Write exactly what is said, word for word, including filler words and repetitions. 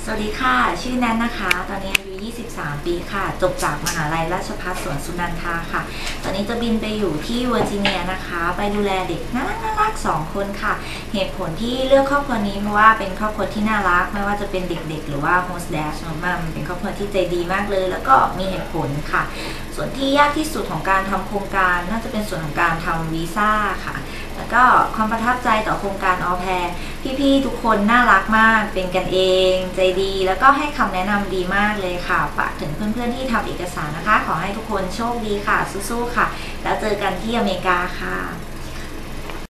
วัสดีค่ะชื่อแนนนะคะตอนนี้อายุยี่สิบสามปีค่ะจบจากมหาลัยราชภัฏสวนสุนันทาค่ะตอนนี้จะบินไปอยู่ที่เวอร์จิเนียนะคะไปดูแลเด็กน่ารักน่ารักสองคนค่ะเหตุผลที่เลือกครอบครัวนี้เพราะว่าเป็นครอบครัวที่น่ารักไม่ว่าจะเป็นเด็กๆหรือว่าโฮสต์แดชมัมเป็นครอบครัวที่ใจดีมากเลยแล้วก็มีเหตุผลค่ะส่วนที่ยากที่สุดของการทำโครงการน่าจะเป็นส่วนของการทำวีซ่าค่ะแล้วก็ความประทับใจต่อโครงการออแพรพี่ๆทุกคนน่ารักมากเป็นกันเองใจดีแล้วก็ให้คำแนะนำดีมากเลยค่ะฝากถึงเพื่อนๆที่ทำเอกสารนะคะขอให้ทุกคนโชคดีค่ะสู้ๆค่ะแล้วเจอกันที่อเมริกาค่ะ